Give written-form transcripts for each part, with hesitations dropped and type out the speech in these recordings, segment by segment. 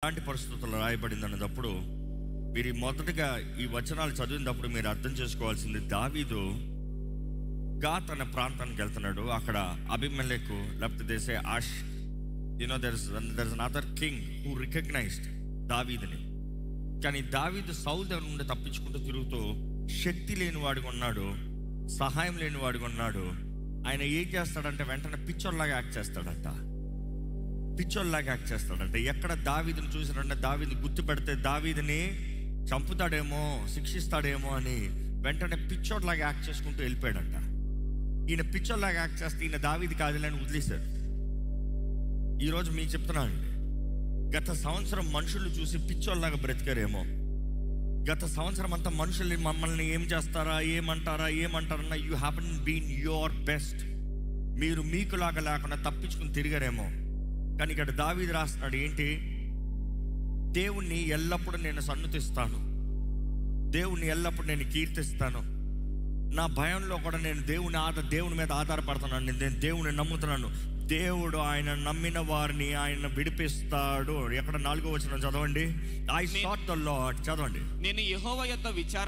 ఎలాంటి పరిస్థితుల్లో రాయబడింది అన్నప్పుడు మీరు మొదటగా ఈ వచనాలు చదివినప్పుడు మీరు అర్థం చేసుకోవాల్సింది, దావీదు గాత్ అనే ప్రాంతానికి వెళ్తున్నాడు. అక్కడ అబీమెలెకు లేకపోతే దేశే as there is another king who recognized దావీదుని. కానీ దావీదు సౌలు దగ్గర నుండి తప్పించుకుంటూ తిరుగుతూ శక్తి లేని వాడిగా ఉన్నాడు, సహాయం లేని వాడిగా ఉన్నాడు. ఆయన ఏం చేస్తాడంటే వెంటనే పిచ్చోల్లాగా యాక్ట్ చేస్తాడంట. ఎక్కడ దావీదుని చూసినంటే దావీదుని గుర్తుపెడితే దావీదుని చంపుతాడేమో, శిక్షిస్తాడేమో అని వెంటనే పిచ్చోడ్లాగా యాక్ట్ చేసుకుంటూ వెళ్ళిపోయాడంట. ఈయన పిచ్చోడ్లాగా యాక్ట్ చేస్తే ఈయన దావీదు కాదులని వదిలేశారు. ఈరోజు మీకు చెప్తున్నానండి, గత సంవత్సరం మనుషులు చూసి పిచ్చోళ్ళలాగా బ్రతికారేమో. గత సంవత్సరం అంతా మనుషుల్ని మమ్మల్ని ఏం చేస్తారా, ఏమంటారన్నా you have been your best. మీరు మీకులాగా లేకుండా తప్పించుకుని తిరిగారేమో. కానీ ఇక్కడ దావీదు రాస్తున్నాడు ఏంటి, దేవుణ్ణి ఎల్లప్పుడూ నేను సన్నుతిస్తాను, దేవుణ్ణి ఎల్లప్పుడూ నేను కీర్తిస్తాను. నా భయంలో కూడా నేను దేవుని మీద ఆధారపడుతున్నాను. నేను దేవుని నమ్ముతున్నాను. దేవుడు ఆయన నమ్మిన వారిని ఆయన విడిపిస్తాడు. ఎక్కడ 4వ వచనం చదవండి. ఐ సాట్ ద లార్డ్, చదవండి. నేను యెహోవా యొద్ద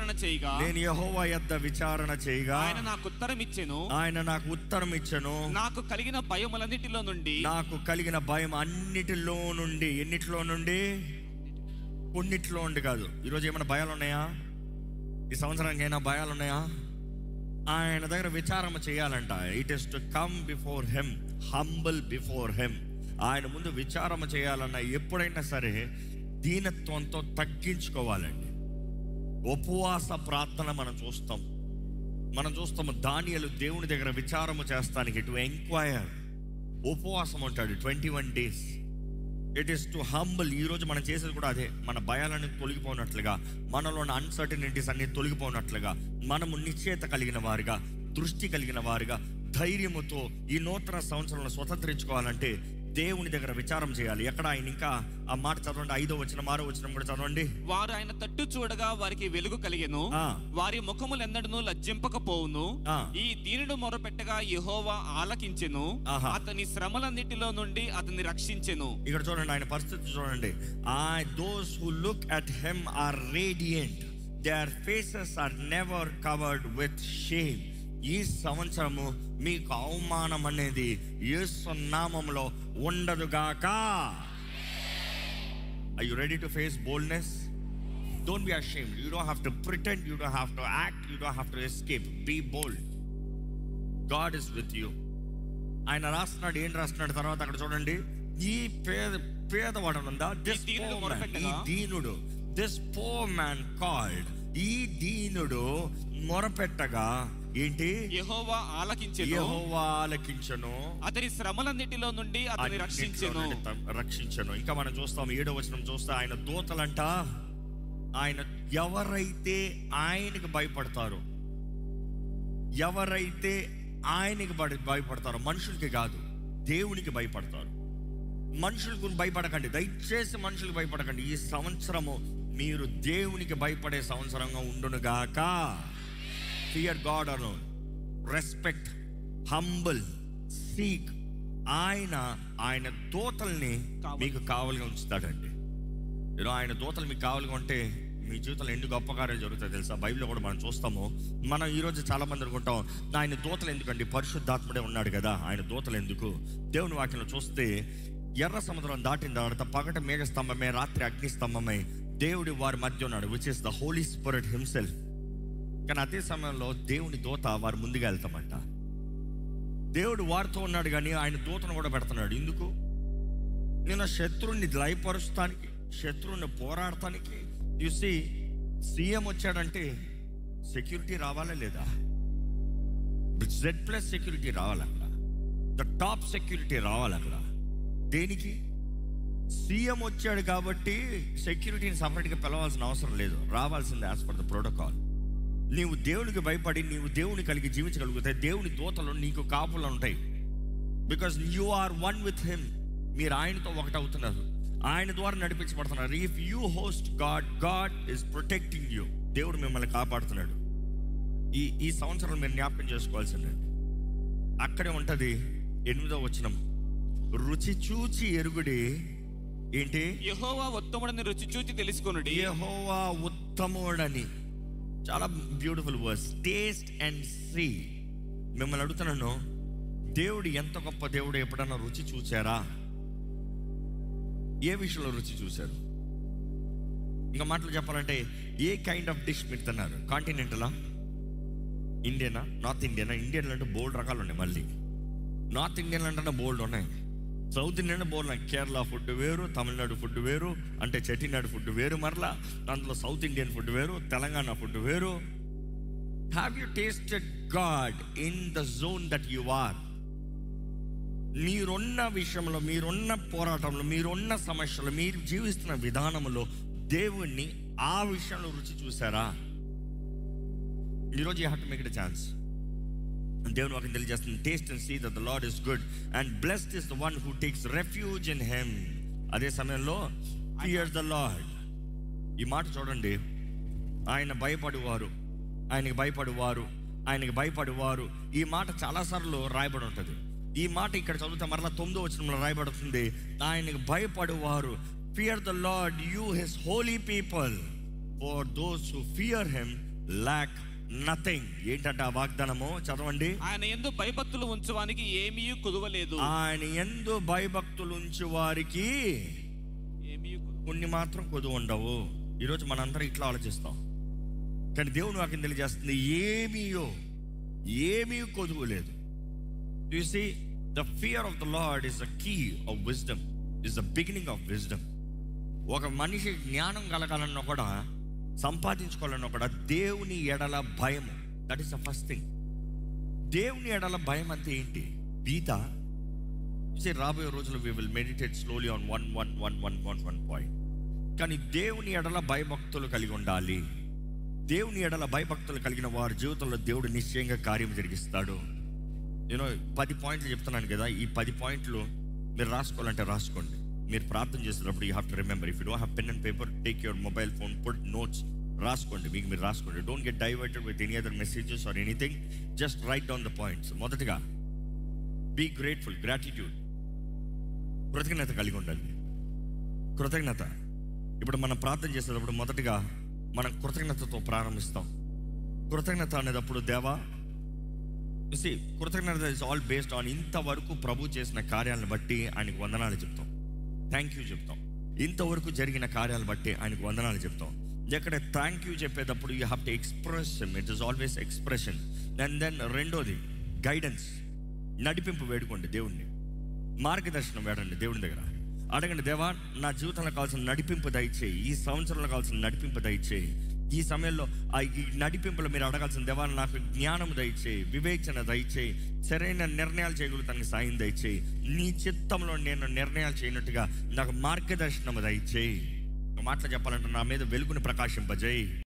విచారణ చేయగా ఆయన నాకు ఉత్తరం ఇచ్చెను. నాకు కలిగిన భయం అన్నిటిలో నుండి ఎన్నిటిలో నుండి? కొన్నిట్లో నుండి కాదు. ఈరోజు ఏమైనా భయాలు ఉన్నాయా? ఈ సంవత్సరానికి అయినా భయాలు ఉన్నాయా? ఆయన దగ్గర విచారణ చేయాలంట. It is to come before him, humble before him. ఆయన ముందు విచారణ చేయాలన్నా ఎప్పుడైనా సరే దీనత్వంతో తగ్గించుకోవాలండి. ఉపవాస ప్రార్థన మనం చూస్తాము. దానియేలు దేవుని దగ్గర విచారము చేస్తానికి టు ఎంక్వైర్ ఉపవాసం ఉంటాడు 21 days. It is to humble. ఈరోజు మనం చేసేది కూడా అదే. మన భయాలన్నీ తొలగిపోయినట్లుగా, మనలో ఉన్న అన్సర్టనిటీస్ అన్ని తొలగిపోయినట్లుగా, మనము నిశ్చయత కలిగిన వారిగా, దృష్టి కలిగిన వారిగా, ధైర్యముతో ఈ నూతన సంవత్సరంలో స్వతంత్రించుకోవాలంటే దేవుని దగ్గర విచారం చేయాలి. ఎక్కడ ఆయన ఇంకా ఆ మాట చదవండి. 5వ వచనం 6వ వచనం కూడా చదవండి. వారు ఆయన తట్టు చూడగా వారికి వెలుగు కలిగెను, వారి ముఖములు ఎన్నడను లజ్జింపకపోవును. ఈ దీనుడు మొరపెట్టగా యెహోవా ఆలకించెను, అతని శ్రమలన్నిటిలో నుండి అతన్ని రక్షించెను. ఇక్కడ చూడండి, ఆయన పరిస్థితి చూడండి. those who look at him are radiant, their faces are never covered with shame. ఈ సంవత్సరము మీకు అవమానం అనేది యేసు నామములో ఉండదుగాక. Are you ready to face boldness? Don't be ashamed. You don't have to pretend, you don't have to act, you don't have to escape. Be bold. God is with you. ఆయన రాస్తున్నాడు. ఏం రాస్తున్నాడు తర్వాత అక్కడ చూడండి. ఈ పేదవాడు ఉందా, దిస్ దీనుడు, దిస్ poor man called, ఈ దీనుడు మొరపెట్టగా ఏంటి? యెహోవా ఆలకించెను, అతని శ్రమలన్నిటిలో నుండి అతన్ని రక్షించెను. ఇంకా మనం చూస్తాం 7వ వచనం చూస్తే ఆయన దూతలంట, ఆయన ఎవరైతే ఆయనకి భయపడతారో, మనుషులకి కాదు దేవునికి భయపడతారు. మనుషులకు భయపడకండి, దయచేసి మనుషులకు భయపడకండి. ఈ సంవత్సరము మీరు దేవునికి భయపడే సంవత్సరంగా ఉండునుగాక. Fear God alone, respect, humble, seek. ఆయన దూతల్ని మీకు కావలిగా ఉంచుతాడండి. ఆయన దూతలు మీకు కావలిగా ఉంటే మీ జీవితంలో ఎన్ని గొప్ప కార్యాలు జరుగుతాయి తెలుసా? బైబిల్లో కూడా మనం చూస్తాము. మనం ఈరోజు చాలా మంది అనుకుంటాం, ఆయన దూతలు ఎందుకండి, పరిశుద్ధాత్ముడే ఉన్నాడు కదా, ఆయన దూతలు ఎందుకు? దేవుని వాక్యంలో చూస్తే ఎర్ర సముద్రం దాటిన తర్వాత పగట మేఘస్తంభమే, రాత్రి అగ్నిస్తంభమై దేవుడి వారి మధ్య ఉన్నాడు, which is the Holy Spirit himself. కానీ అదే సమయంలో దేవుని దూత వారు ముందుగా వెళ్తామంట. దేవుడు వారితో ఉన్నాడు కానీ ఆయన దూతను కూడా పెడుతున్నాడు. ఎందుకు? నేను శత్రువుని లయపరుస్తానికి, శత్రువుని పోరాడటానికి. చూసి సీఎం వచ్చాడంటే సెక్యూరిటీ రావాలా లేదా? Z+ సెక్యూరిటీ రావాలి అక్కడ, ద టాప్ సెక్యూరిటీ రావాలి అక్కడ. దేనికి? సీఎం వచ్చాడు కాబట్టి సెక్యూరిటీని సపరేట్గా పిలవాల్సిన అవసరం లేదు, రావాల్సిందే యాజ్ పర్ ద ప్రోటోకాల్. నీవు దేవునికి భయపడి నీవు దేవుని కలిగి జీవించగలిగితే దేవుని దూతలు నీకు కాపులు ఉంటాయి. Because you are one with him. మీరు ఆయనతో ఒకటవుతున్నారు, ఆయన ద్వారా నడిపించబడుతున్నారు. If you host God, God is protecting you. దేవుడు మిమ్మల్ని కాపాడుతున్నాడు. ఈ సంవత్సరం మీరు జ్ఞాపకం చేసుకోవాల్సిందండి. అక్కడే ఉంటుంది 8వ వచనం. రుచి చూచి ఎరుగుడి ఏంటి? యెహోవా ఉత్తముడని రుచి చూచి తెలుసుకొనుడి. యెహోవా ఉత్తముడని. చాలా beautiful words. Taste and see. మిమ్మల్ని అడుగుతున్నాను, దేవుడు ఎంత గొప్ప దేవుడు ఎప్పుడన్నా రుచి చూసారా? ఏ విషయంలో రుచి చూశారు? ఇంకా మాటలు చెప్పాలంటే ఏ కైండ్ ఆఫ్ డిష్ మీరు తిన్నారు? కాంటినెంటలా, ఇండియనా, నార్త్ ఇండియనా? ఇండియన్లు అంటే బోల్డ్ రకాలు ఉన్నాయి. మళ్ళీ నార్త్ ఇండియన్లు అంటే బోల్డ్ ఉన్నాయి. సౌత్ ఇండియన్ బోల్డ్ ఉన్నాయి. కేరళ ఫుడ్ వేరు, తమిళనాడు ఫుడ్ వేరు, అంటే చెట్టినాడు ఫుడ్ వేరు, మరలా అందులో సౌత్ ఇండియన్ ఫుడ్ వేరు, తెలంగాణ ఫుడ్ వేరు. Have you tasted God in the zone that you are? మీరున్న విషయంలో, మీరున్న పోరాటంలో, మీరున్న సమస్యలో, మీరు జీవిస్తున్న విధానంలో దేవుణ్ణి ఆ విషయంలో రుచి చూసారా? ఈరోజు you have to make it a chance. దేవుని వాక్యం తెలియజేస్తుంది, taste and see that the Lord is good and blessed is the one who takes refuge in him. అదే సమయంలో ఫియర్ ద లార్డ్. ఈ మాట చూడండి, ఆయన భయపడువారు, ఆయనకి భయపడువారు, ఆయనకి భయపడువారు. ఈ మాట చాలాసార్లు రాయబడి ఉంటుంది. ఈ మాట ఇక్కడ చదివితే మరలా 9వ వచనంలో రాయబడుతుంది, ఆయనకి భయపడువారు. Fear the Lord you his holy people, for those who fear him lack nothing. ఏంటంటే ఆ వాగ్దానము చదవండి. ఆయన యందు భయభక్తులు ఉంచువానికి ఏమీ కుదువలేదు. ఆయన యందు భయభక్తులు ఉంచు వారికి ఏమీ కొన్ని మాత్రం కొదువు ఉండవు. ఈరోజు మనందరం ఇట్లా ఆలోచిస్తాం, కానీ దేవుని వాక్యం తెలియజేస్తుంది ఏమీ కొదువు లేదు. You see, the fear of the Lord is the key of wisdom, is the beginning of wisdom. ఒక మనిషి జ్ఞానం కలగాలన్నా కూడా, సంపాదించుకోవాలన్నా కూడా దేవుని ఎడల భయము, that is the first thing. దేవుని ఎడల భయం అంటే ఏంటి? గీత రాబోయే రోజుల్లో we will meditate slowly on one point. కానీ దేవుని ఎడల భయభక్తులు కలిగి ఉండాలి. దేవుని ఎడల భయభక్తులు కలిగిన వారి జీవితంలో దేవుడు నిశ్చయంగా కార్యం జరిగిస్తాడు. నేను 10 పాయింట్లు చెప్తున్నాను కదా, ఈ 10 పాయింట్లు మీరు రాసుకోవాలంటే రాసుకోండి. మీరు ప్రార్థన చేసేటప్పుడు you have to remember. If you don't have pen and paper, take your mobile phone, put notes, రాసుకోండి. మీరు రాసుకోండి. Don't get diverted with any other messages or anything. Just write down the points. మొదటిగా, be grateful, gratitude. కృతజ్ఞత కలిగి ఉండాలి. కృతజ్ఞత. ఇప్పుడు మనం ప్రార్థన చేసేటప్పుడు మొదటిగా మనం కృతజ్ఞతతో ప్రారంభిస్తాం. కృతజ్ఞత అనేటప్పుడు, దేవా, కృతజ్ఞత ఇస్ ఆల్ బేస్డ్ ఆన్ ఇంతవరకు ప్రభు చేసిన కార్యాలను బట్టి ఆయనకు వందనాలు చెప్తాం, థ్యాంక్ యూ చెప్తాం. ఇంతవరకు జరిగిన కార్యాలు బట్టి ఆయనకు వందనాలు చెప్తాం. ఎక్కడ థ్యాంక్ యూ చెప్పేటప్పుడు you have to express him. It is always expression. And then రెండోది గైడెన్స్, నడిపింపు వేడుకోండి. దేవుణ్ణి మార్గదర్శనం వేడండి. దేవుని దగ్గర అడగండి, దేవా నా జీవితంలో కావాల్సిన నడిపింపు దయచేయి, ఈ సంవత్సరంలో కావాల్సిన నడిపింపు దయచేయి. ఈ సమయంలో ఈ నడిపింపులో మీరు అడగాల్సిన, దేవా నాకు జ్ఞానం దయచేయి, వివేచన దయచేయి, సరైన నిర్ణయాలు చేయగలుగుతానికి సాయం దయచేయి, నీ చిత్తంలో నేను నిర్ణయాలు చేయనట్టుగా నాకు మార్గదర్శనం దయచేయి. ఒక మాటలో చెప్పాలంటే, నా మీద వెలుగుని ప్రకాశింపజేయి.